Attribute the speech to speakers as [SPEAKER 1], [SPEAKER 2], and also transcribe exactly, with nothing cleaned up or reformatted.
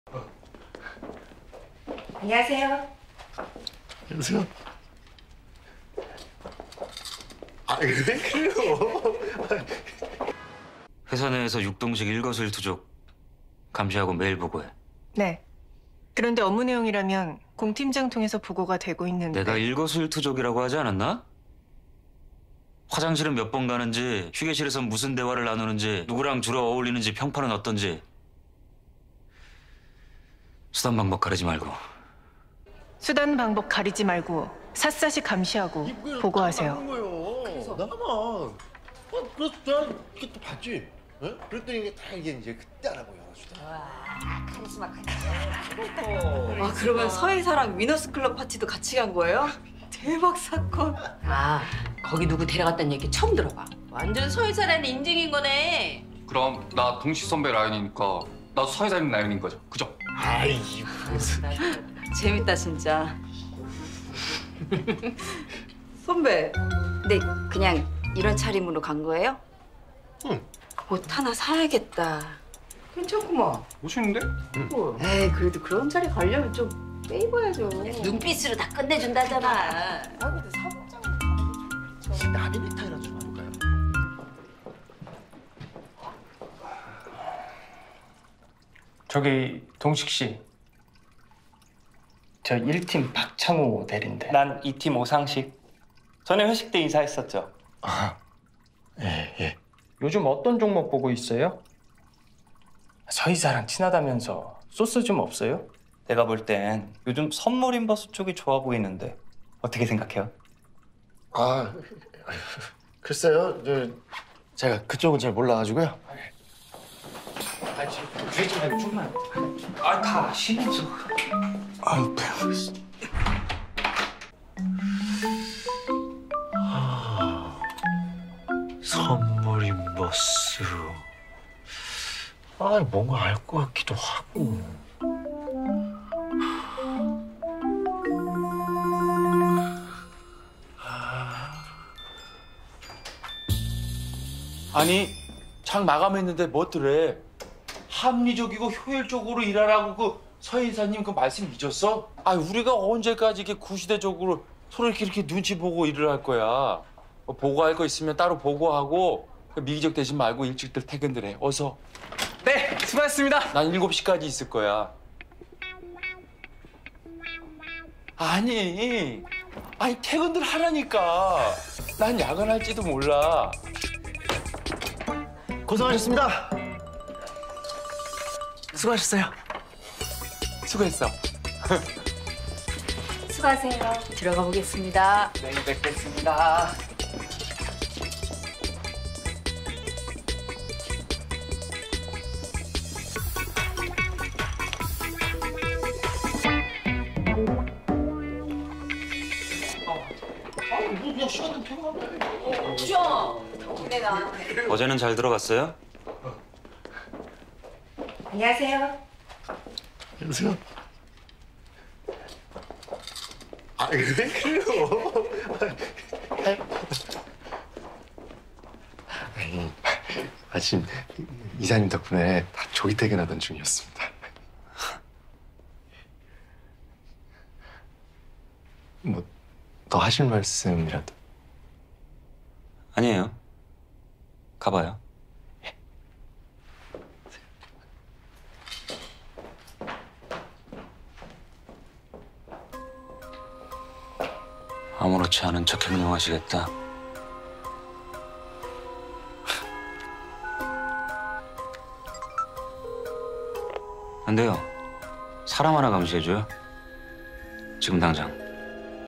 [SPEAKER 1] 안녕하세요.
[SPEAKER 2] 안녕하세요. 아, 왜 그래요?
[SPEAKER 3] 회사 내에서 육동식 일거수일투족 감시하고 매일 보고해.
[SPEAKER 1] 네. 그런데 업무 내용이라면 공 팀장 통해서 보고가 되고 있는데.
[SPEAKER 3] 내가 일거수일투족이라고 하지 않았나? 화장실은 몇 번 가는지, 휴게실에서 무슨 대화를 나누는지, 누구랑 주로 어울리는지, 평판은 어떤지. 수단 방법 가리지 말고.
[SPEAKER 1] 수단 방법 가리지 말고 샅샅이 감시하고 보고하세요.
[SPEAKER 2] 그래서 나만. 어, 그래서 난 이게 또 봤지. 어? 그랬더니 이게 다 이게 이제 그때 알아보여가지고.
[SPEAKER 4] 와, 카리스마 카리스마. 아, 그러면 서희사랑 위너스 클럽 파티도 같이 간 거예요? 대박 사건.
[SPEAKER 5] 아, 거기 누구 데려갔다는 얘기 처음 들어봐.
[SPEAKER 4] 완전 서희사라는 인증인 거네.
[SPEAKER 6] 그럼 나 동식 선배 라인이니까 나도 서희사님 라인인 거죠? 그죠?
[SPEAKER 2] 아이 무슨.
[SPEAKER 4] 재밌다 진짜. 선배, 근데 그냥 이런 차림으로 간 거예요?
[SPEAKER 2] 응.
[SPEAKER 4] 옷 하나 사야겠다.
[SPEAKER 5] 괜찮구만.
[SPEAKER 6] 멋있는데?
[SPEAKER 4] 에이, 그래도 그런 자리 가려면 좀 빼입어야죠.
[SPEAKER 5] 눈빛으로 다 끝내준다잖아.
[SPEAKER 4] 아, 근데 사복장.
[SPEAKER 2] 나비 넥타이라도 좀 해볼까요?
[SPEAKER 7] 저기 동식 씨, 저 일 팀 박창호 대리인데. 난 이 팀 오상식. 전에 회식 때 인사했었죠.
[SPEAKER 2] 아, 예, 예.
[SPEAKER 7] 요즘 어떤 종목 보고 있어요? 서희사랑 친하다면서 소스 좀 없어요? 내가 볼 땐 요즘 선물 인버스 쪽이 좋아 보이는데 어떻게 생각해요?
[SPEAKER 2] 아, 글쎄요. 저, 제가 그쪽은 잘 몰라가지고요.
[SPEAKER 7] 아, 지금 주지 말고 좀만. 아, 가 쉬면서.
[SPEAKER 2] 아유, 배고 있어. 선물인 버스. 아, 뭔가 알 것 같기도 하고.
[SPEAKER 8] 아니, 장 마감했는데 뭐더래? 합리적이고 효율적으로 일하라고 그 서인사님 그 말씀 잊었어? 아, 우리가 언제까지 이렇게 구시대적으로 서로 이렇게 이렇게 눈치 보고 일을 할 거야? 뭐 보고할 거 있으면 따로 보고하고 미기적 대신 말고 일찍들 퇴근들 해. 어서.
[SPEAKER 7] 네, 수고하셨습니다.
[SPEAKER 8] 난 일곱 시까지 있을 거야. 아니, 아니 퇴근들 하라니까. 난 야근할지도 몰라.
[SPEAKER 2] 고생하셨습니다. 수고하셨어요.
[SPEAKER 8] 수고했어.
[SPEAKER 4] 수고하세요. 들어가 보겠습니다.
[SPEAKER 7] 내일 뵙겠습니다.
[SPEAKER 2] 그냥 시간 좀 퇴근하면 돼.
[SPEAKER 4] 덕분에 나왔네.
[SPEAKER 3] 어제는 잘 들어갔어요?
[SPEAKER 1] 안녕하세요.
[SPEAKER 2] 안녕하세요. 아, 왜 그래요? 아니, 아침 이사님 덕분에 다 조기 퇴근하던 중이었습니다. 뭐 더 하실 말씀이라도?
[SPEAKER 3] 아니에요. 가봐요. 아무렇지 않은 척 행동하시겠다. 안 돼요. 사람 하나 감시해줘요. 지금 당장.